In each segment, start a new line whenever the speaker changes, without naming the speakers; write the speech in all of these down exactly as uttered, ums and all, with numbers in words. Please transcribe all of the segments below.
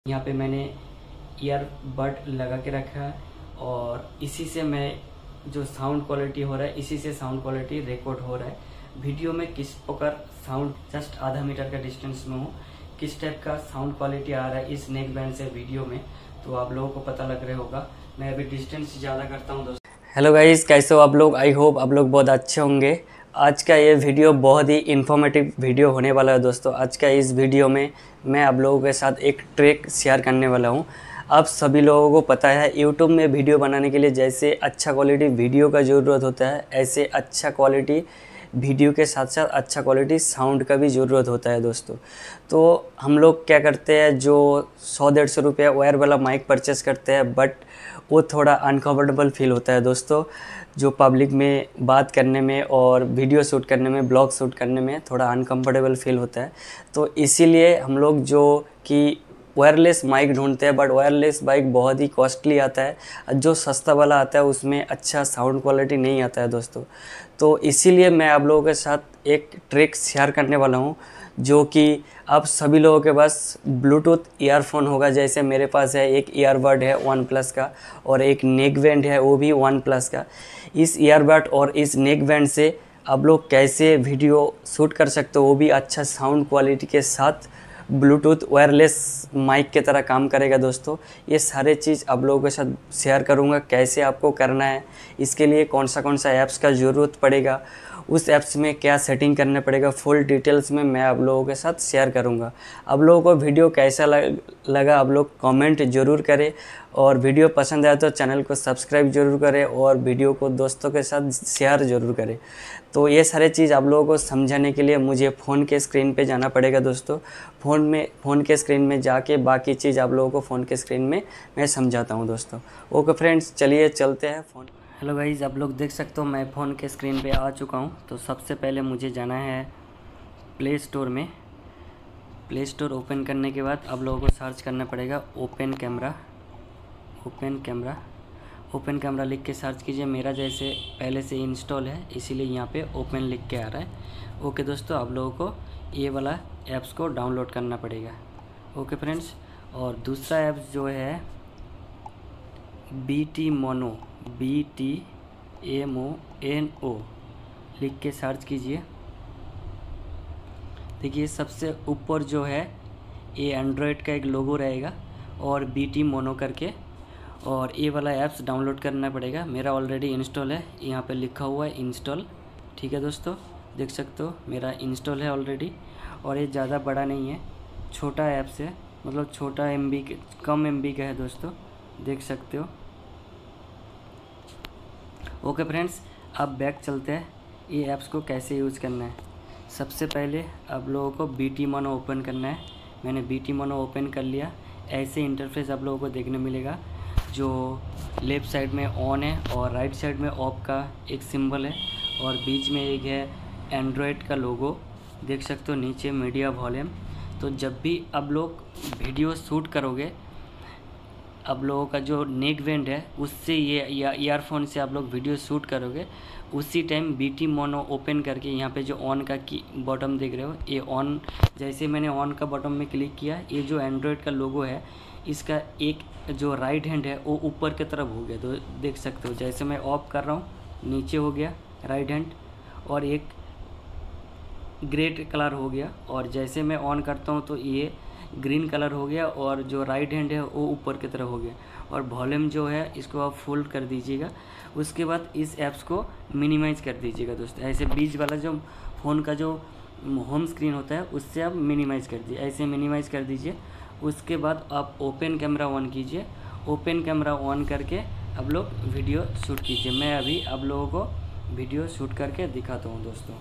यहाँ पे मैंने ईयरबड लगा के रखा है और इसी से मैं जो साउंड क्वालिटी हो रहा है इसी से साउंड क्वालिटी रिकॉर्ड हो रहा है। वीडियो में किस प्रकार साउंड जस्ट आधा मीटर का डिस्टेंस में हूँ, किस टाइप का साउंड क्वालिटी आ रहा है इस नेक बैंड से वीडियो में, तो आप लोगों को पता लग रहा होगा। मैं अभी डिस्टेंस ज़्यादा करता हूँ दोस्तों। हेलो गाइस, कैसे हो आप लोग? आई होप आप लोग बहुत अच्छे होंगे। आज का ये वीडियो बहुत ही इन्फॉर्मेटिव वीडियो होने वाला है दोस्तों। आज का इस वीडियो में मैं आप लोगों के साथ एक ट्रिक शेयर करने वाला हूँ। आप सभी लोगों को पता है यूट्यूब में वीडियो बनाने के लिए जैसे अच्छा क्वालिटी वीडियो का ज़रूरत होता है, ऐसे अच्छा क्वालिटी वीडियो के साथ साथ अच्छा क्वालिटी साउंड का भी ज़रूरत होता है दोस्तों। तो हम लोग क्या करते हैं, जो सौ डेढ़ सौ रुपये वायर वाला माइक परचेस करते हैं, बट वो थोड़ा अनकम्फर्टेबल फील होता है दोस्तों, जो पब्लिक में बात करने में और वीडियो शूट करने में, ब्लॉग शूट करने में थोड़ा अनकम्फर्टेबल फील होता है। तो इसीलिए हम लोग जो कि वायरलेस माइक ढूंढते हैं, बट वायरलेस माइक बहुत ही कॉस्टली आता है। जो सस्ता वाला आता है उसमें अच्छा साउंड क्वालिटी नहीं आता है दोस्तों। तो इसीलिए मैं आप लोगों के साथ एक ट्रिक शेयर करने वाला हूँ, जो कि आप सभी लोगों के पास ब्लूटूथ ईयरफोन होगा। जैसे मेरे पास है एक ईयरबड है वन प्लस का और एक नेक बैंड है वो भी वन प्लस का। इस ईयरबड और इस नेक बैंड से आप लोग कैसे वीडियो शूट कर सकते हो, वो भी अच्छा साउंड क्वालिटी के साथ ब्लूटूथ वायरलेस माइक की तरह काम करेगा दोस्तों। ये सारे चीज़ आप लोगों के साथ शेयर करूँगा, कैसे आपको करना है, इसके लिए कौन सा कौन सा ऐप्स का ज़रूरत पड़ेगा, उस ऐप्स में क्या सेटिंग करना पड़ेगा, फुल डिटेल्स में मैं आप लोगों के साथ शेयर करूंगा। आप लोगों को वीडियो कैसा लगा आप लोग कमेंट ज़रूर करें, और वीडियो पसंद आया तो चैनल को सब्सक्राइब ज़रूर करें और वीडियो को दोस्तों के साथ शेयर ज़रूर करें। तो ये सारे चीज़ आप लोगों को समझाने के लिए मुझे फ़ोन के स्क्रीन पे जाना पड़ेगा दोस्तों। फ़ोन में फ़ोन के स्क्रीन में जाके बाकी चीज़ आप लोगों को फ़ोन के स्क्रीन में मैं समझाता हूँ दोस्तों। ओके फ्रेंड्स, चलिए चलते हैं फ़ोन। हेलो गाइज़, आप लोग देख सकते हो मैं फ़ोन के स्क्रीन पे आ चुका हूँ। तो सबसे पहले मुझे जाना है प्ले स्टोर में। प्ले स्टोर ओपन करने के बाद आप लोगों को सर्च करना पड़ेगा open camera. Open camera open camera लिख के सर्च कीजिए। मेरा जैसे पहले से इंस्टॉल है इसीलिए यहाँ पे ओपन लिख के आ रहा है। ओके दोस्तों, आप लोगों को ये वाला ऐप्स को डाउनलोड करना पड़ेगा। ओके फ्रेंड्स, और दूसरा ऐप्स जो है B T mono, B T M O N O लिख के सर्च कीजिए। देखिए सबसे ऊपर जो है ये एंड्रॉयड का एक लोगो रहेगा और बी टी मोनो करके, और ये वाला ऐप्स डाउनलोड करना पड़ेगा। मेरा ऑलरेडी इंस्टॉल है, यहाँ पे लिखा हुआ है इंस्टॉल। ठीक है दोस्तों, देख सकते हो मेरा इंस्टॉल है ऑलरेडी, और ये ज़्यादा बड़ा नहीं है, छोटा ऐप्स है, मतलब छोटा एम बी कम एम बी का है दोस्तों, देख सकते हो। ओके फ्रेंड्स, अब बैक चलते हैं ये ऐप्स को कैसे यूज़ करना है। सबसे पहले आप लोगों को बी टी मोनो ओपन करना है। मैंने बी टी मोनो ओपन कर लिया। ऐसे इंटरफेस आप लोगों को देखने मिलेगा, जो लेफ़्ट साइड में ऑन है और राइट साइड में ऑफ का एक सिंबल है, और बीच में एक है एंड्रॉयड का लोगो, देख सकते हो। नीचे मीडिया वॉल्यूम। तो जब भी आप लोग वीडियो शूट करोगे, आप लोगों का जो नेक बैंड है उससे ये या ईयरफोन से आप लोग वीडियो शूट करोगे, उसी time B T mono open करके यहाँ पे जो ऑन का की बटन देख रहे हो, ये ऑन, जैसे मैंने ऑन का बटन में क्लिक किया, ये जो एंड्रॉयड का लोगो है इसका एक जो राइट हैंड है वो ऊपर की तरफ हो गया। तो देख सकते हो जैसे मैं ऑफ कर रहा हूँ नीचे हो गया राइट हैंड, और एक ग्रे कलर हो गया, और जैसे मैं ऑन करता हूँ तो ये ग्रीन कलर हो गया, और जो राइट हैंड है वो ऊपर की तरफ हो गया। और वॉल्यूम जो है इसको आप फुल कर दीजिएगा। उसके बाद इस ऐप्स को मिनिमाइज़ कर दीजिएगा दोस्तों। ऐसे बीच वाला जो फ़ोन का जो होम स्क्रीन होता है उससे आप मिनिमाइज़ कर दीजिए, ऐसे मिनिमाइज़ कर दीजिए। उसके बाद आप ओपन कैमरा ऑन कीजिए। ओपन कैमरा ऑन करके आप लोग वीडियो शूट कीजिए। मैं अभी आप लोगों को वीडियो शूट करके दिखाता हूँ दोस्तों।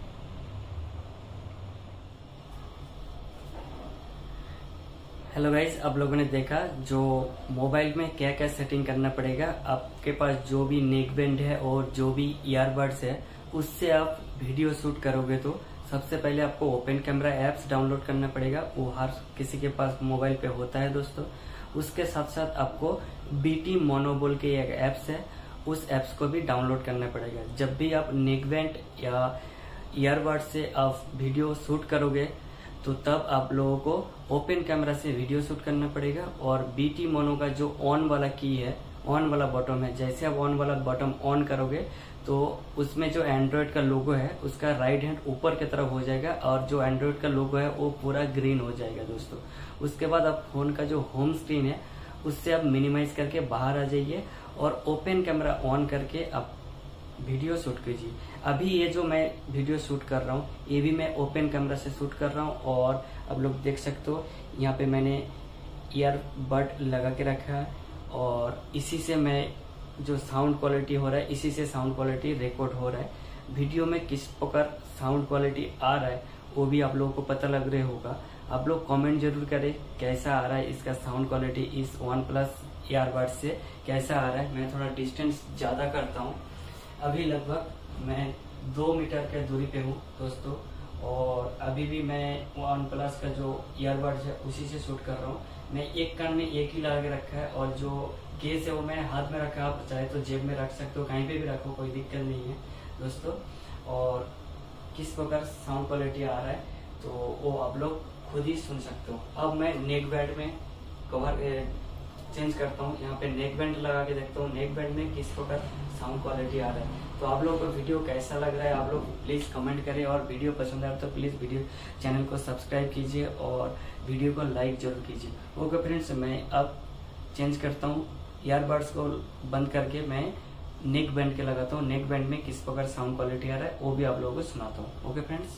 हेलो गाइस, आप लोगों ने देखा जो मोबाइल में क्या क्या सेटिंग करना पड़ेगा। आपके पास जो भी नेक बैंड है और जो भी ईयरबड्स है उससे आप वीडियो शूट करोगे तो सबसे पहले आपको ओपन कैमरा ऐप्स डाउनलोड करना पड़ेगा। वो हर किसी के पास मोबाइल पे होता है दोस्तों। उसके साथ साथ आपको बी टी मोनो बोल के एक ऐप्स है, उस ऐप्स को भी डाउनलोड करना पड़ेगा। जब भी आप नेक बैंड या ईयरबड से आप वीडियो शूट करोगे तो तब आप लोगों को ओपन कैमरा से वीडियो शूट करना पड़ेगा। और बीटी मोनो का जो ऑन वाला की है, ऑन वाला बटन है, जैसे आप ऑन वाला बटन ऑन करोगे तो उसमें जो एंड्रॉयड का लोगो है उसका राइट हैंड ऊपर की तरफ हो जाएगा और जो एंड्रॉयड का लोगो है वो पूरा ग्रीन हो जाएगा दोस्तों। उसके बाद आप फोन का जो होम स्क्रीन है उससे आप मिनिमाइज करके बाहर आ जाइए और ओपन कैमरा ऑन करके आप वीडियो शूट कीजिए। अभी ये जो मैं वीडियो शूट कर रहा हूँ ये भी मैं ओपन कैमरा से शूट कर रहा हूँ। और आप लोग देख सकते हो यहाँ पे मैंने ईयरबड लगा के रखा है और इसी से मैं जो साउंड क्वालिटी हो रहा है इसी से साउंड क्वालिटी रिकॉर्ड हो रहा है। वीडियो में किस प्रकार साउंड क्वालिटी आ रहा है वो भी आप लोगों को पता लग रहा होगा। आप लोग कमेंट जरूर करें कैसा आ रहा है इसका साउंड क्वालिटी इस वन प्लस ईयरबड से कैसा आ रहा है। मैं थोड़ा डिस्टेंस ज्यादा करता हूँ, अभी लगभग मैं दो मीटर के दूरी पे हूँ दोस्तों। और अभी भी मैं वन प्लस का जो ईयरबड है उसी से शूट कर रहा हूँ। मैं एक कान में एक ही लगा के रखा है और जो केस है वो मैं हाथ में रखा है। आप चाहे तो जेब में रख सकते हो, कहीं पे भी रखो, कोई दिक्कत नहीं है दोस्तों। और किस प्रकार साउंड क्वालिटी आ रहा है तो वो आप लोग खुद ही सुन सकते हो। अब मैं नेक बैंड में कवर चेंज करता हूँ, यहाँ पे नेक बैंड लगा के देखता हूँ नेक बैंड में किस प्रकार साउंड क्वालिटी आ रहा है। तो आप लोगों को वीडियो कैसा लग रहा है आप लोग प्लीज कमेंट करें और वीडियो पसंद आए तो प्लीज वीडियो चैनल को सब्सक्राइब कीजिए और वीडियो को लाइक जरूर कीजिए। ओके फ्रेंड्स, मैं अब चेंज करता हूँ, ईयरबड्स को बंद करके मैं नेक बैंड के लगाता हूँ। नेक बैंड में किस प्रकार साउंड क्वालिटी आ रहा है वो भी आप लोगों को सुनाता हूँ। ओके फ्रेंड्स,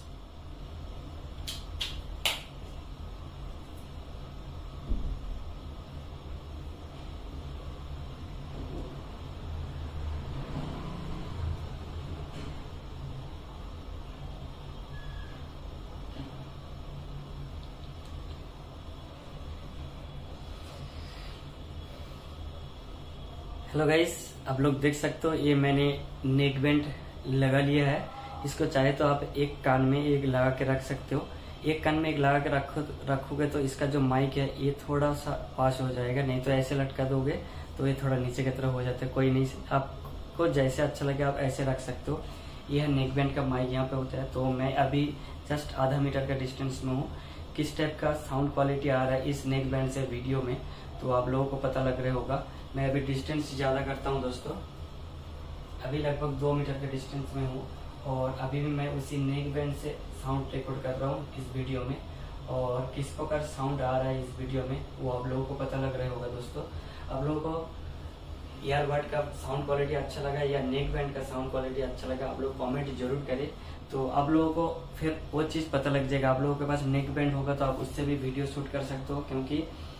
हेलो गाइस, आप लोग देख सकते हो ये मैंने नेक बैंड लगा लिया है। इसको चाहे तो आप एक कान में एक लगा के रख सकते हो। एक कान में एक लगा के रखो रखोगे तो इसका जो माइक है ये थोड़ा सा पास हो जाएगा, नहीं तो ऐसे लटका दोगे तो ये थोड़ा नीचे की तरफ हो जाता है। कोई नहीं, आपको जैसे अच्छा लगे आप ऐसे रख सकते हो। ये है नेक बैंड का माइक यहाँ पे होता है। तो मैं अभी जस्ट आधा मीटर का डिस्टेंस में हूँ। किस टाइप का साउंड क्वालिटी आ रहा है इस नेक बैंड से वीडियो में तो आप लोगों को पता लग रहा होगा। मैं अभी डिस्टेंस ज्यादा करता हूँ दोस्तों, अभी लगभग दो मीटर के डिस्टेंस में हूँ और अभी भी मैं उसी नेक बैंड से साउंड रिकॉर्ड कर रहा हूँ इस वीडियो में। और किस प्रकार साउंड आ रहा है इस वीडियो में वो आप लोगों को पता लग रहा होगा दोस्तों। आप लोगों को ईयरबड का साउंड क्वालिटी अच्छा लगा या नेक बैंड का साउंड क्वालिटी अच्छा लगा आप लोग कमेंट जरूर करें। तो आप लोगों को फिर वो चीज पता लग जाएगा। आप लोगों के पास नेक बैंड होगा तो आप उससे भी वीडियो शूट कर सकते हो, क्योंकि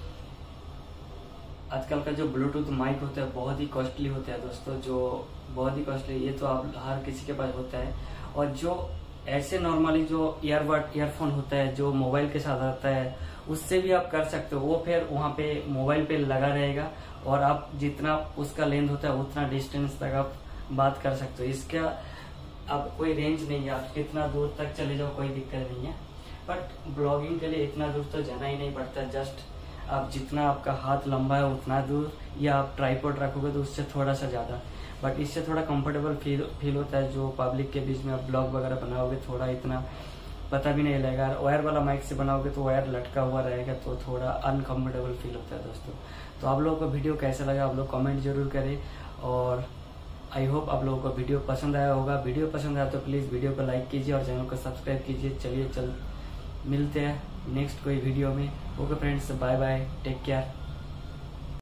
आजकल का जो ब्लूटूथ माइक होता है बहुत ही कॉस्टली होता है दोस्तों, जो बहुत ही कॉस्टली, ये तो आप हर किसी के पास होता है। और जो ऐसे नॉर्मली जो ईयरबड ईयरफोन होता है जो मोबाइल के साथ आता है उससे भी आप कर सकते हो। वो फिर वहाँ पे मोबाइल पे लगा रहेगा और आप जितना उसका लेंथ होता है उतना डिस्टेंस तक आप बात कर सकते हो। इसका अब कोई रेंज नहीं है, आप कितना दूर तक चले जाओ कोई दिक्कत नहीं है। बट ब्लॉगिंग के लिए इतना दूर तो जाना ही नहीं पड़ता, जस्ट आप जितना आपका हाथ लंबा है उतना दूर, या आप ट्राइपॉड रखोगे तो उससे थोड़ा सा ज्यादा। बट इससे थोड़ा कंफर्टेबल फील फील होता है। जो पब्लिक के बीच में आप ब्लॉग वगैरह बनाओगे थोड़ा इतना पता भी नहीं लगेगा। वायर वाला माइक से बनाओगे तो वायर लटका हुआ रहेगा तो थोड़ा अनकंफर्टेबल फील होता है दोस्तों। तो आप लोगों को वीडियो कैसा लगा आप लोग कमेंट जरूर करें और आई होप आप लोगों को वीडियो पसंद आया होगा। वीडियो पसंद आया तो प्लीज वीडियो को लाइक कीजिए और चैनल को सब्सक्राइब कीजिए। चलिए चल मिलते हैं नेक्स्ट कोई वीडियो में। Okay friends, bye bye, take care.